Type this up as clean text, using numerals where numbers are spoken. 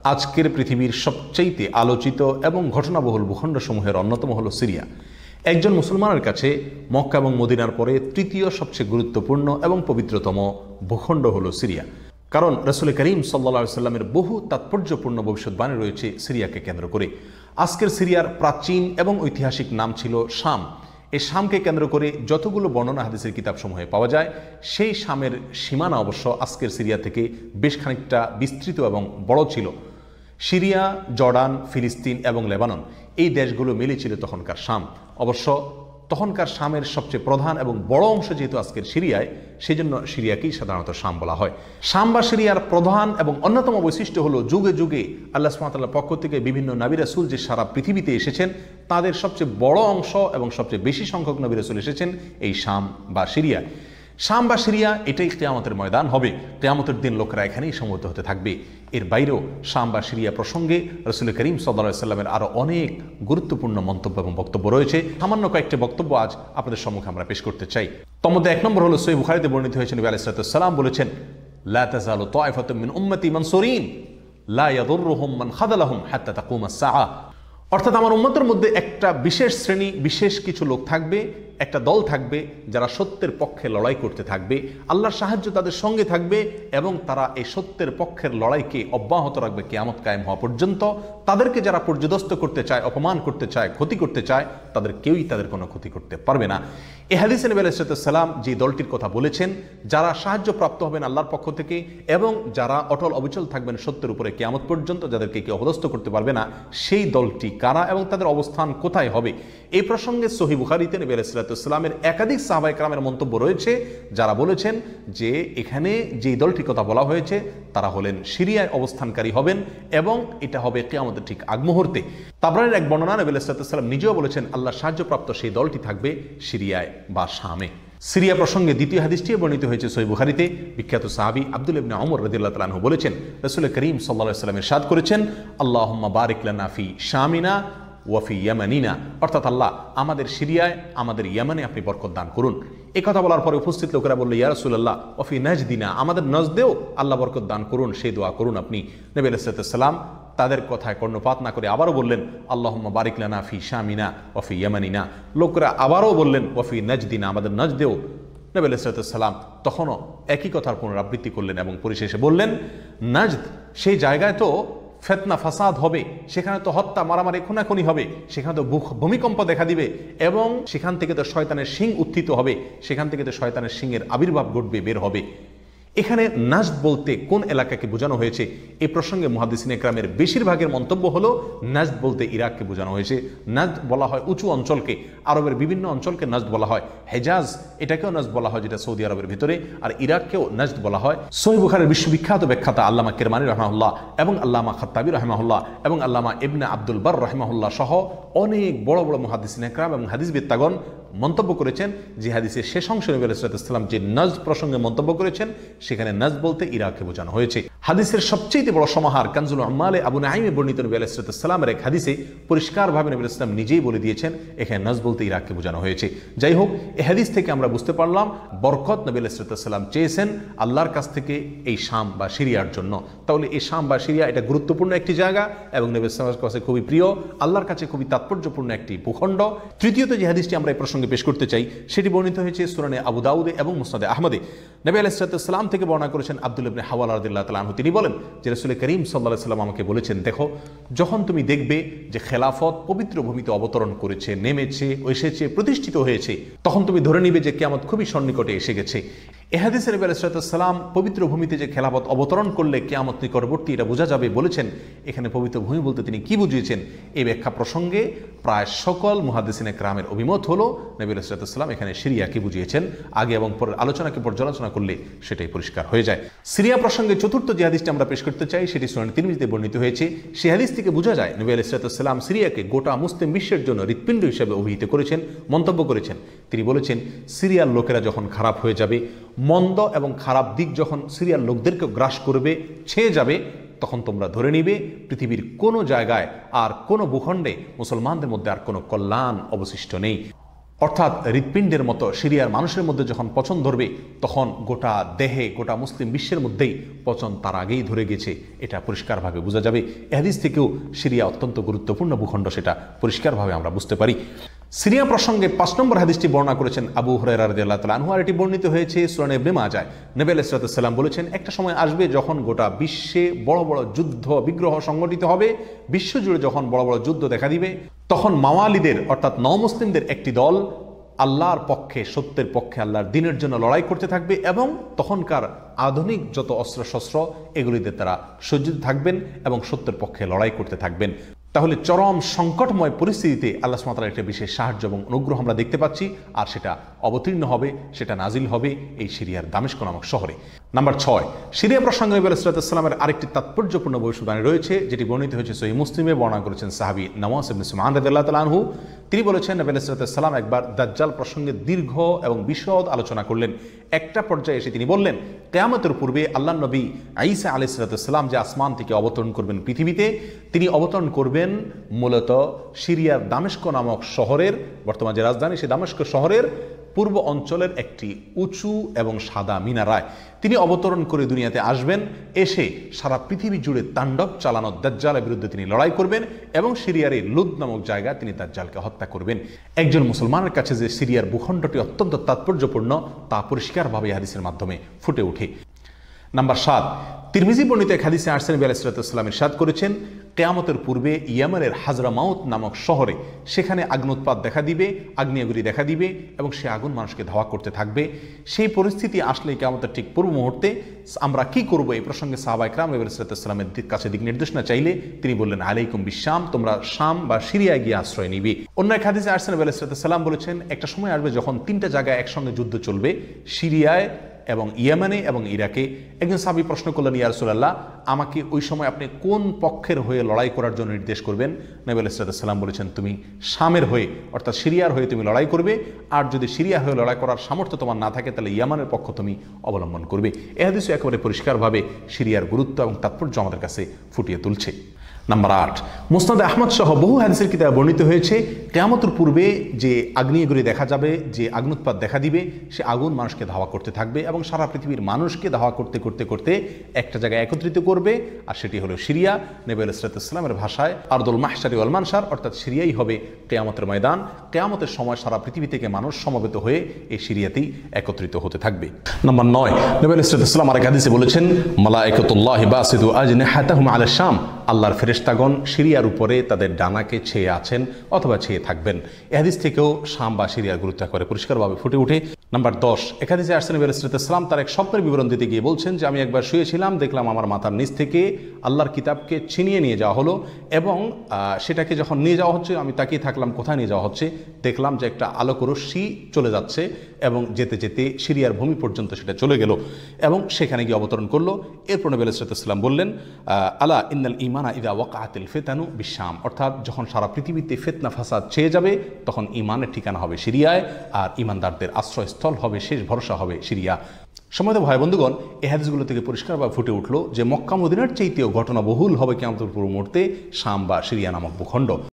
আজকের পৃথিবীর সবচেয়ে আলোচিত এবং ঘটনাবহুল ভূখণ্ডসমূহের অন্যতম হলো সিরিয়া। একজন মুসলমানের কাছে মক্কা এবং মদিনার পরে তৃতীয় সবচেয়ে গুরুত্বপূর্ণ এবং পবিত্রতম ভূখণ্ড হলো সিরিয়া। কারণ রাসূল করিম সাল্লাল্লাহু আলাইহি ওয়াসাল্লামের বহু তাৎপর্যপূর্ণ ভবিষ্যৎবাণী রয়েছে সিরিয়াকে কেন্দ্র করে। আজকের সিরিয়ার প্রাচীন এবং ঐতিহাসিক নাম ছিল শাম। এই শামকে কেন্দ্র করে যতগুলো বর্ণনা হাদিসের কিতাবসমূহে পাওয়া যায়, সেই শামের সীমানা অবশ্য আজকের সিরিয়া থেকে বেশ খানিকটা বিস্তৃত এবং বড় ছিল। সিরিয়া, জর্ডান, ফিলিস্তিন এবং লেবানন এই দেশগুলো মিলে ছিল তখনকার শাম। অবশ্য তখনকার শামের সবচেয়ে প্রধান এবং বড় অংশ যেহেতু আজকের সিরিয়ায়, সেই জন্য সিরিয়াকেই সাধারণত শাম বলা হয়। শাম বা সিরিয়ার প্রধান এবং অন্যতম বৈশিষ্ট্য হলো যুগে যুগে আল্লাহ সুবহানাহু ওয়া তাআলার পক্ষ থেকে বিভিন্ন নবী রাসূল যে সারা পৃথিবীতে এসেছেন, তাদের সবচেয়ে বড় অংশ এবং সবচেয়ে বেশি সংখ্যক নবী রাসূল এসেছেন এই শাম বা সিরিয়া। শাম বা সিরিয়া এটাই কিয়ামতের ময়দান হবে। কিয়ামতের দিন লোকেরা এখানেই সমবেত হতে থাকবে। এর বাইরেও শাম বা সিরিয়া প্রসঙ্গে রাসূল করিম সাল্লাল্লাহু আলাইহি ওয়াসাল্লামের আরও অনেক গুরুত্বপূর্ণ মন্তব্য এবং বক্তব্য রয়েছে। সামান্য কয়েকটি বক্তব্য আজ আপনাদের সম্মুখে আমরা পেশ করতে চাই। তার মধ্যে এক নম্বর হলো সহিহ বুখারীতে বর্ণিত হয়েছে, নবী আলাইহিস সালাতু ওয়াস সালাম বলেছেন, লা তাযালু তায়ফাতুম মিন উম্মতি মানসুরিন লা ইয়াদুররুহুম মান খাযালাহুম হাত্তা তাকুমাস সাআহ। অর্থাৎ আমার উম্মতের মধ্যে একটা বিশেষ শ্রেণী, বিশেষ কিছু লোক থাকবে, একটা দল থাকবে যারা সত্যের পক্ষে লড়াই করতে থাকবে, আল্লাহর সাহায্য তাদের সঙ্গে থাকবে এবং তারা এই সত্যের পক্ষের লড়াইকে অব্যাহত রাখবে কিয়ামত কায়েম হওয়া পর্যন্ত। তাদেরকে যারা পর্যদস্ত করতে চায়, অপমান করতে চায়, ক্ষতি করতে চায়, তাদের কেউই তাদের কোনো ক্ষতি করতে পারবে না। এই হাদিসে নবী আলাইহিস সালাম যে দলটির কথা বলেছেন, যারা সাহায্য প্রাপ্ত হবেন আল্লাহর পক্ষ থেকে এবং যারা অটল অবিচল থাকবেন সত্যের উপরে কিয়ামত পর্যন্ত, যাদেরকে কেউ অপদস্থ করতে পারবে না, সেই দলটি কারা এবং তাদের অবস্থান কোথায় হবে, এই প্রসঙ্গে সহিহ বুখারীতে নবী আলাইহিস সালামের একাধিক সাহাবায়ে কেরামের মন্তব্য রয়েছে, যারা বলেছেন যে এখানে যে দলটির কথা বলা হয়েছে তারা হলেন সিরিয়ায় অবস্থানকারী হবেন এবং এটা হবে কিয়ামতের ঠিক আগ মুহূর্তে। তাবরানীর এক বর্ণনা, নবী আলাইহিস সালাম নিজেও বলেছেন আল্লাহ সাহায্যপ্রাপ্ত সেই দলটি থাকবে সিরিয়ায় বা শামে। সিরিয়া প্রসঙ্গে দ্বিতীয় হাদিসটি বর্ণিত হয়েছে সহিহ বুখারীতে। বিখ্যাত সাহাবী আব্দুল্লাহ ইবনে ওমর রাদিয়াল্লাহু তাআলা আনহু বলেছেন, রাসূল করিম সাল্লাল্লাহু আলাইহি ওয়াসাল্লাম ইরশাদ করেছেন, আল্লাহুম্মা বারিক লানা ফি শামিনা ওয়াফি ইয়ামানিনা, অর্থাৎ আল্লাহ আমাদের সিরিয়ায়, আমাদের ইয়ামানে আপনি বরকত দান করুন। এই কথা বলার পরে উপস্থিত লোকেরা বলল, ইয়া রাসূলুল্লাহ ওয়াফি নাজদিনা, আমাদের নজদেও আল্লাহ বরকত দান করুন, সেই দোয়া করুন আপনি। নবী আলাইহিস সালাম তাদের কথায় কর্ণপাত না করে আবারও বললেন, আল্লাহুম্মা বারিক লানা ফি শামিনা ওয়াফি ইয়ামানিনা। লোকেরা আবারও বললেন ওয়াফি নাজদিনা, আমাদের নজদেও। নবী আলাইহিস সালাম তখনও একই কথার পুনরাবৃত্তি করলেন এবং পরিশেষে বললেন, নাজদ সেই জায়গায় তো ফেতনা ফাসাদ হবে, সেখানে তো হত্যা মারামারি খুনাখুনি হবে, সেখানে তো ভূমিকম্প দেখা দিবে এবং সেখান থেকে তো শয়তানের শিং উত্থিত হবে, সেখান থেকে তো শয়তানের শিংয়ের আবির্ভাব ঘটবে, বের হবে। এখানে নাজদ বলতে কোন এলাকাকে বোঝানো হয়েছে, এই প্রসঙ্গে মুহাদ্দিসিনে কেরামের বেশিরভাগের মন্তব্য হলো নাজদ বলতে ইরাককে বোঝানো হয়েছে। নাজদ বলা হয় উঁচু অঞ্চলকে, আরবের বিভিন্ন অঞ্চলকে নাজদ বলা হয়। হেজাজ এটাকেও নাজদ বলা হয়, যেটা সৌদি আরবের ভিতরে, আর ইরাককেও নাজদ বলা হয়। সহিহ বুখারীর বিশ্ববিখ্যাত ব্যাখ্যাতা আল্লামা কিরমানী রাহমাহুল্লাহ এবং আল্লামা খাত্তাবী রাহমাহুল্লাহ এবং আল্লামা ইবনে আব্দুল বার রাহমাহুল্লাহ সহ অনেক বড় বড় মুহাদ্দিসিনে কেরাম এবং হাদিসবিদগণ মন্তব্য করেছেন যে হাদিসের শেষ অংশে নবী আলাইহিস সালাম যে নাজদ প্রসঙ্গে মন্তব্য করেছেন, সেখানে নাজদ বলতে ইরাককে বোঝানো হয়েছে। হাদিসের সবচেয়ে বড় সমাহার কানজুল উম্মালে আবু নাঈমে বর্ণিত নবী আলাইহিস সালামের এক হাদিসে পরিষ্কারভাবে নবী আলাইহিস সালাম নিজেই বলে দিয়েছেন এখানে নাজদ বলতে ইরাককে বোঝানো হয়েছে। যাই হোক, এই হাদিস থেকে আমরা বুঝতে পারলাম বরকত নবী আলাইহিস সালাম চেয়েছেন আল্লাহর কাছ থেকে এই শাম বা সিরিয়ার জন্য। তাহলে এই শাম বা সিরিয়া এটা গুরুত্বপূর্ণ একটি জায়গা এবং নবী সাল্লাল্লাহু আলাইহি ওয়াসাল্লামের কাছে খুবই প্রিয়, আল্লাহর কাছে খুবই তাৎপর্যপূর্ণ একটি ভূখণ্ড। তৃতীয়ত যে হাদিসটি আমরা এই প্রসঙ্গে পেশ করতে চাই, সেটি বর্ণিত হয়েছে সুনানে আবু দাউদে এবং মুসনাদে আহমদে। নবী আলাইহিস সালাম থেকে বর্ণনা করেছেন আব্দুল্লাহ ইবনে হাওয়ালা রাদিয়াল্লাহু তাআলা আনহু, তিনি বলেন যে রাসূল করিম সাল্লাল্লাহু আলাইহি ওয়াসাল্লাম আমাকে বলেছেন, দেখো যখন তুমি দেখবে যে খেলাফত পবিত্র ভূমিতে অবতরণ করেছে, নেমেছে, এসেছে, প্রতিষ্ঠিত হয়েছে, তখন তুমি ধরে নিবে যে কিয়ামত খুবই সন্নিকটে এসে গেছে। এ হাদিসে নবী আলাইহিস সালাম পবিত্র ভূমিতে যে খেলাফত অবতরণ করলে কিয়ামত নিকটবর্তী এটা বোঝা যাবে বলেছেন। এখানে পবিত্র ভূমি বলতে তিনি কি বুঝিয়েছেন, এই ব্যাখ্যা প্রসঙ্গে প্রায় সকল মুহাদ্দিসিনে কেরামের অভিমত হলো নবী আলাইহিস সালাম এখানে সিরিয়াকে বুঝিয়েছেন। আগে এবং পরের আলোচনাকে পর্যালোচনা করলে সেটাই পরিষ্কার হয়ে যায়। সিরিয়া প্রসঙ্গে চতুর্থ যে হাদিসটি আমরা পেশ করতে চাই, সেটি সুনান তিরমিজিতে বর্ণিত হয়েছে। সেই হাদিস থেকে বোঝা যায় নবী আলাইহিস সালাম সিরিয়াকে গোটা মুসলিম বিশ্বের জন্য হৃৎপিণ্ড হিসেবে অভিহিত করেছেন, মন্তব্য করেছেন। তিনি বলেছেন, সিরিয়ার লোকেরা যখন খারাপ হয়ে যাবে, মন্দ এবং খারাপ দিক যখন সিরিয়ার লোকদেরকে গ্রাস করবে, ছেয়ে যাবে, তখন তোমরা ধরে নিবে পৃথিবীর কোনো জায়গায় আর কোনো ভূখণ্ডে মুসলমানদের মধ্যে আর কোনো কল্যাণ অবশিষ্ট নেই। অর্থাৎ হৃৎপিণ্ডের মতো সিরিয়ার মানুষের মধ্যে যখন পচন ধরবে তখন গোটা দেহে, গোটা মুসলিম বিশ্বের মধ্যেই পচন তার আগেই ধরে গেছে, এটা পরিষ্কারভাবে বোঝা যাবে। এ হাদিস থেকেও সিরিয়া অত্যন্ত গুরুত্বপূর্ণ ভূখণ্ড, সেটা পরিষ্কারভাবে আমরা বুঝতে পারি। সিরিয়া প্রসঙ্গে 5 নম্বর হাদিসটি বর্ণনা করেছেন আবু হুরায়রা রাদিয়াল্লাহু তাআলা আনহু, আর এটি বর্ণিত হয়েছে সুনান ইবনে মাজাহ। নবী আলাইহিস সালাম বলেছেন, একটা সময় আসবে যখন গোটা বিশ্বে বড় বড় যুদ্ধ বিগ্রহ সংগঠিত হবে, বিশ্বজুড়ে যখন বড় বড় যুদ্ধ দেখা দিবে, তখন মাওয়ালিদের অর্থাৎ নওমুসলিমদের একটি দল আল্লাহর পক্ষে, সত্যের পক্ষে, আল্লাহর দ্বীনের জন্য লড়াই করতে থাকবে এবং তখনকার আধুনিক যত অস্ত্রশস্ত্র এগুলিতে তারা সজ্জিত থাকবেন এবং সত্যের পক্ষে লড়াই করতে থাকবেন। তাহলে চরম সংকটময় পরিস্থিতিতে আল্লাহ সুবহানাহু ওয়া তাআলার একটা বিশেষ সাহায্য এবং অনুগ্রহ আমরা দেখতে পাচ্ছি, আর সেটা অবতীর্ণ হবে, সেটা নাজিল হবে এই সিরিয়ার দামেস্ক নামক শহরে। নাম্বার 6, সিরিয়া প্রসঙ্গে নবী আলাইহিস সালামের আরেকটি তাৎপর্যপূর্ণ ভবিষ্যদ্বাণী রয়েছে, যেটি বর্ণিত হয়েছে সহিহ মুসলিমে। বর্ণনা করেছেন সাহাবী নওয়াস ইবনে সুমআন রাদিয়াল্লাহু তাআলা আনহু। তিনি বলেছেন, নবী আলাইহিস সালাম একবার দাজ্জাল প্রসঙ্গে দীর্ঘ এবং বিশদ আলোচনা করলেন। একটা পর্যায়ে এসে তিনি বললেন, কিয়ামতের পূর্বে আল্লাহর নবী ঈসা আলাইহিস সালাম যে আসমান থেকে অবতরণ করবেন পৃথিবীতে, তিনি অবতরণ করবেন মূলত সিরিয়ার দামেস্ক নামক শহরের, বর্তমান যে রাজধানী সেই দামেস্ক শহরের পূর্ব অঞ্চলের একটি উঁচু এবং সাদা মিনারায় তিনি অবতরণ করে দুনিয়াতে আসবেন। এসে সারা পৃথিবী জুড়ে তাণ্ডব চালানো দাজ্জালের বিরুদ্ধে তিনি লড়াই করবেন এবং সিরিয়ার এই লুদ নামক জায়গায় তিনি দাজ্জালকে হত্যা করবেন। একজন মুসলমানের কাছে যে সিরিয়ার ভূখণ্ডটি অত্যন্ত তাৎপর্যপূর্ণ তা পরিষ্কারভাবে হাদিসের মাধ্যমে ফুটে ওঠে। নাম্বার 7, তিরমিজি বর্ণিত এক হাদিসে আসছেন, নবী আলাইহিস সালাম ইরশাদ করেছেন, কিয়ামতের পূর্বে ইয়েমেনের হাজরামাউত নামক শহরে সেখানে আগ্নোৎপাত দেখা দিবে, আগ্নেয়গিরি দেখা দিবে এবং সে আগুন মানুষকে ধাওয়া করতে থাকবে। সেই পরিস্থিতি আসলে কিয়ামতের ঠিক পূর্ব মুহূর্তে আমরা কি করব, এই প্রসঙ্গে সাহাবা ইকরাম নবী আলাইহিস সালামের কাছে দিক নির্দেশনা চাইলে তিনি বললেন, আলাইকুম বিশাম, তোমরা শাম বা সিরিয়ায় গিয়ে আশ্রয় নিবে। অন্য এক হাদিসে আসছেন, নবী আলাইহিস সালাম বলেছেন, একটা সময় আসবে যখন 3টা জায়গায় একসঙ্গে যুদ্ধ চলবে, সিরিয়ায় এবং ইয়েমেনে এবং ইরাকে। একজন সাহাবী প্রশ্ন করলেন, ইয়া রাসূলুল্লাহ, আমাকে ওই সময় আপনি কোন পক্ষের হয়ে লড়াই করার জন্য নির্দেশ করবেন? নবী আলাইহিস সালাম বলেছেন, তুমি শামের হয়ে অর্থাৎ সিরিয়ার হয়ে তুমি লড়াই করবে, আর যদি সিরিয়া হয়ে লড়াই করার সামর্থ্য তোমার না থাকে তাহলে ইয়েমেনের পক্ষ তুমি অবলম্বন করবে। এই হাদিসে একেবারে পরিষ্কারভাবে সিরিয়ার গুরুত্ব এবং তাৎপর্য আমাদের কাছে ফুটিয়ে তুলছে। নাম্বার 8, মুসনাদ আহমদ সহ বহু হাদিসের কিতাবে বর্ণিত হয়েছে, কিয়ামতের পূর্বে যে আগ্নেয়গিরি দেখা যাবে, যে আগ্নোৎপাত দেখা দিবে, সে আগুন মানুষকে ধাওয়া করতে থাকবে এবং সারা পৃথিবীর মানুষকে ধাওয়া করতে করতে করতে একটা জায়গায় একত্রিত করবে, আর সেটি হলো সিরিয়া। নবী আলাইহিস সালামের ভাষায় আরদুল মাহশারি ওয়াল মানশার, অর্থাৎ সিরিয়াই হবে কিয়ামতের ময়দান। কিয়ামতের সময় সারা পৃথিবী থেকে মানুষ সমবেত হয়ে এই সিরিয়াতেই একত্রিত হতে থাকবে। নাম্বার 9, নবী আলাইহিস সালাম আরেক হাদিসে বলেছেন, মালায়েকাতুল্লাহি বাসিতু আজনিহাতাহুম আলা শাম, আল্লাহর ফেরেশতাগণ সিরিয়ার উপরে তাদের ডানাকে ছেয়ে আছেন অথবা ছেয়ে থাকবেন। এই হাদিস থেকেও শাম বা সিরিয়ার গুরুত্ব করে পরিষ্কারভাবে ফুটে ওঠে। নাম্বার 10, এক হাদিসে আসছেন, নবী আলাইহিস সালাম তার এক স্বপ্নের বিবরণ দিতে গিয়ে বলছেন যে, আমি একবার শুয়েছিলাম, দেখলাম আমার মাথার নিচ থেকে আল্লাহর কিতাবকে ছিনিয়ে নিয়ে যাওয়া হলো এবং সেটাকে যখন নিয়ে যাওয়া হচ্ছে আমি তাকিয়ে থাকলাম কোথায় নিয়ে যাওয়া হচ্ছে। দেখলাম যে একটা আলোক রশ্মি চলে যাচ্ছে এবং যেতে যেতে সিরিয়ার ভূমি পর্যন্ত সেটা চলে গেল এবং সেখানে গিয়ে অবতরণ করলো। এরপর নবী আলাইহিস সালাম বললেন, আলা ইন্নাল ঈমানা ইযা ওয়াকাআতিল ফিতানু বিশাম, অর্থাৎ যখন সারা পৃথিবীতে ফিতনা ফাসাদ ছেয়ে যাবে তখন ঈমানের ঠিকানা হবে সিরিয়ায়, আর ঈমানদারদের আশ্রয়স্থল হবে, শেষ ভরসা হবে সিরিয়া। সম্মানিত ভাই বন্ধুগণ, এই হাদিসগুলো থেকে পরিষ্কারভাবে ফুটে উঠলো যে মক্কা মদিনার চাইতেও ঘটনাবহুল হবে কিয়ামতের পূর্ব মুহূর্তে শাম বা সিরিয়া নামক ভূখণ্ড।